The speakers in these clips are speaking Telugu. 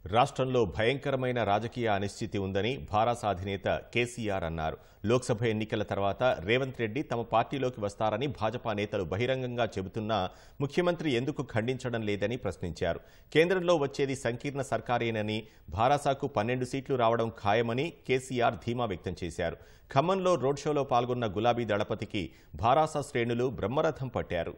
రాష్ట్రంలో భయంకరమైన రాజకీయ అనిశ్చితి ఉందని భారాస అధినేత కేసీఆర్ అన్నారు. లోక్సభ ఎన్నికల తర్వాత రేవంత్ రెడ్డి తమ పార్టీలోకి వస్తారని భాజపా నేతలు బహిరంగంగా చెబుతున్నా ముఖ్యమంత్రి ఎందుకు ఖండించడం లేదని ప్రశ్నించారు. కేంద్రంలో వచ్చేది సంకీర్ణ సర్కారేనని, భారాసాకు 12 సీట్లు రావడం ఖాయమని కేసీఆర్ ధీమా వ్యక్తం చేశారు. ఖమ్మంలో రోడ్ షోలో పాల్గొన్న గులాబీ దళపతికి భారాస శ్రేణులు బ్రహ్మరథం పట్టారు.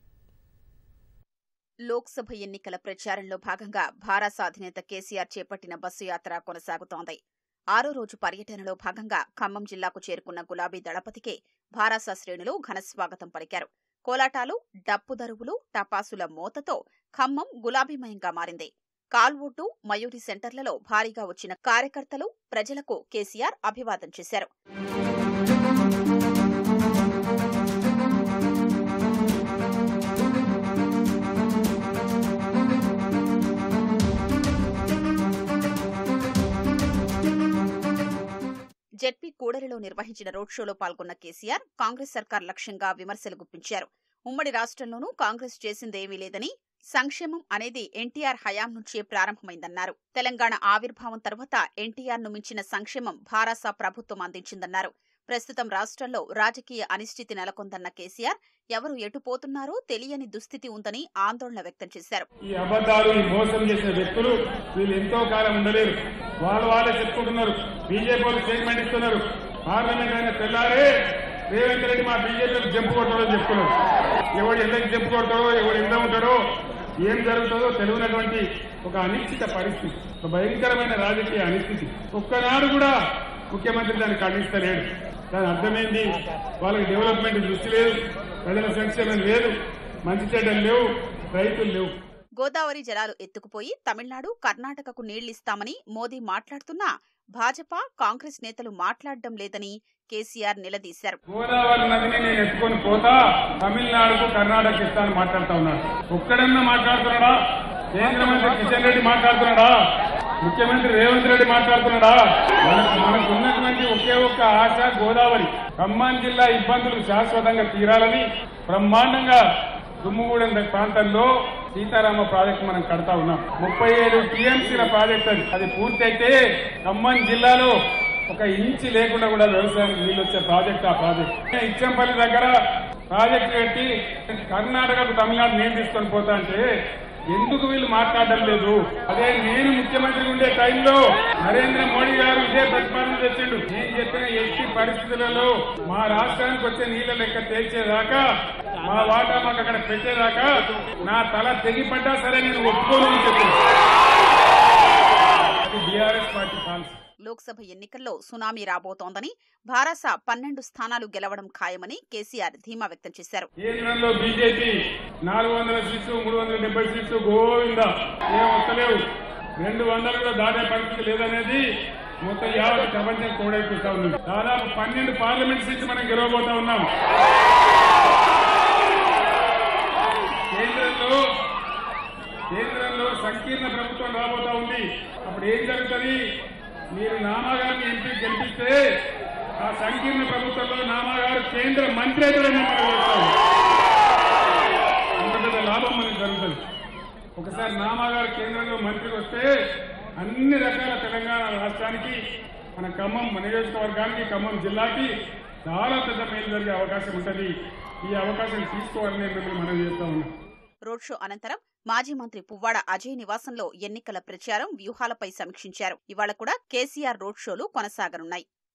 లోక్సభ ఎన్నికల ప్రచారంలో భాగంగా భారాస అధినేత కేసీఆర్ చేపట్టిన బస్సు యాత్ర కొనసాగుతోంది. 6వ రోజు పర్యటనలో భాగంగా ఖమ్మం జిల్లాకు చేరుకున్న గులాబీ దళపతికి భారాస శ్రేణులు ఘనస్వాగతం పలికారు. కోలాటాలు, డప్పు దరువులు, టపాసుల మోతతో ఖమ్మం గులాబీమయంగా మారింది. కాల్వోటు, మయూరి సెంటర్లలో భారీగా వచ్చిన కార్యకర్తలు, ప్రజలకు కేసీఆర్ అభివాదం చేశారు. జెడ్పీ కూడలిలో నిర్వహించిన రోడ్ షోలో పాల్గొన్న కేసీఆర్ కాంగ్రెస్ సర్కార్ లక్ష్యంగా విమర్శలు గుప్పించారు. ఉమ్మడి రాష్ట్రంలోనూ కాంగ్రెస్ చేసిందేమీ లేదని, సంక్షేమం అనేది ఎన్టీఆర్ హయాం నుంచే ప్రారంభమైందన్నారు. తెలంగాణ ఆవిర్భావం తర్వాత ఎన్టీఆర్ను మించిన సంక్షేమం భారాస ప్రభుత్వం అందించిందన్నారు. ప్రస్తుతం రాష్ట్రంలో రాజకీయ అనిశ్చితి నెలకొందన్న కేసీఆర్ ఎవరు ఎటుపోతున్నారో తెలియని దుస్థితి ఉందని ఆందోళన వ్యక్తం చేశారు. ఈ అబద్దాలు, ఈ మోసం చేసిన వ్యక్తులు వీళ్ళు ఎంతో కాలం ఉండలేరు. వాళ్ళే చెప్పుకుంటున్నారు. బీజేపీ స్టేట్మెంట్ ఇస్తున్నారు. పార్లమెంట్ అయిన తెల్లారే రేవంత్ రెడ్డి మా బీజేపీకి జంపు కొడతాడని చెప్తున్నారు. ఎవడు ఎందుకు జంపు కొడతాడో, ఎవడు ఎంత ఉంటాడో, ఏం జరుగుతుందో తెలియనటువంటి ఒక అనిశ్చిత పరిస్థితి, ఒక భయంకరమైన రాజకీయ అనిశ్చితి. ఒక్కనాడు కూడా ముఖ్యమంత్రి దాన్ని ఖండిస్తలేడు. దాని అర్థమైంది, వాళ్ళకి డెవలప్మెంట్ దృష్టి లేదు, ప్రజల సంక్షేమం లేదు, మంచి చెడ్డలు లేవు, రైతులు లేవు. గోదావరి జలాలు ఎత్తుకుపోయి తమిళనాడు, కర్ణాటకకు నీళ్లిస్తామని మోదీ మాట్లాడుతున్నా భాజపా, కాంగ్రెస్ నేతలు మాట్లాడడం లేదని కేసీఆర్ నిలదీశారు. గోదావరి నదిని నేను ఎత్తుకొని పోతా, తమిళనాడుకు, కర్ణాటక ఇస్తాను మాట్లాడుతా ఉన్నాడు. ఒక్కడన్నా మాట్లాడుతున్నాడా? కేంద్ర మంత్రి కిషన్ రెడ్డి మాట్లాడుతున్నాడా? ముఖ్యమంత్రి రేవంత్ రెడ్డి మాట్లాడుతున్నాడా? మనకు ఉన్నటువంటి ఒకే ఒక్క ఆశ గోదావరి. ఖమ్మం జిల్లా ఇబ్బందులు శాశ్వతంగా తీరాలని బ్రహ్మాండంగా దుమ్ముగూడెం ప్రాంతంలో సీతారామ ప్రాజెక్టు మనం కడతా ఉన్నాం. 37 టీఎంసీల ప్రాజెక్ట్ అది పూర్తయితే ఖమ్మం జిల్లాలో ఒక ఇంచి లేకుండా కూడా వ్యవసాయం నీళ్ళు వచ్చే ప్రాజెక్ట్. ఆ ప్రాజెక్ట్ ఇచ్చంపల్లి దగ్గర ప్రాజెక్టు పెట్టి కర్ణాటకకు, తమిళనాడు నీళ్ళు తీసుకొని పోతా అంటే ఎందుకు వీళ్ళు మాట్లాడడం లేదు? అదే నేను ముఖ్యమంత్రి ఉండే టైంలో నరేంద్ర మోడీ గారు ఇదే ప్రతిపాదన తెచ్చిండు. నేను చెప్పిన ఎట్టి పరిస్థితులలో మా రాష్ట్రానికి వచ్చే నీళ్ల లెక్క తేల్చేదాకా, మా వాటా మాకు అక్కడ పెట్టేదాకా నా తల తెగిపడ్డా సరే నేను ఒప్పుకోను చెప్పాను. BRS party policy. లోక్సభ ఎన్నికల్లో సునామీ రాబోతోందని, భారాస 12 స్థానాలు గెలవడం ఖాయమని కేసీఆర్ ధీమా వ్యక్తం చేశారు. కేంద్రంలో బీజేపీ 400 సీట్లు, 370 సీట్లు గోవిందా ఏం వస్తలేవు. 200 కూడా దాటే పరిస్థితి లేదనేది మొత్తం యావత్ ప్రపంచం తోడైపోతా ఉంది. దాదాపు 12 పార్లమెంట్ సీట్లు మనం గెలవబోతా ఉన్నాం. కేంద్రంలో సంకీర్ణ ప్రభుత్వం రాబోతా ఉంది. అప్పుడు ఏం జరుగుతుంది? మీరు నామాగారిని ఎంపీ గెలిపిస్తే ఆ సంకీర్ణ ప్రభుత్వంలో నామాగారు కేంద్ర మంత్రి అయితే అంత పెద్ద లాభం మనకు జరుగుతుంది. ఒకసారి నామాగారు కేంద్రంలో మంత్రి వస్తే అన్ని రకాల తెలంగాణ రాష్ట్రానికి, మన ఖమ్మం నియోజకవర్గానికి, ఖమ్మం జిల్లాకి చాలా పెద్ద మేలు జరిగే అవకాశం ఉంటుంది. ఈ అవకాశం తీసుకోవాలని మిమ్మల్ని మనం చేస్తా ఉన్నాం. రోడ్ షో అనంతరం మాజీ మంత్రి పువ్వాడ అజయ్ నివాసంలో ఎన్నికల ప్రచారం వ్యూహాలపై సమీక్షించారు. ఇవాళ కూడా కేసీఆర్ రోడ్ షోలు కొనసాగనున్నాయి.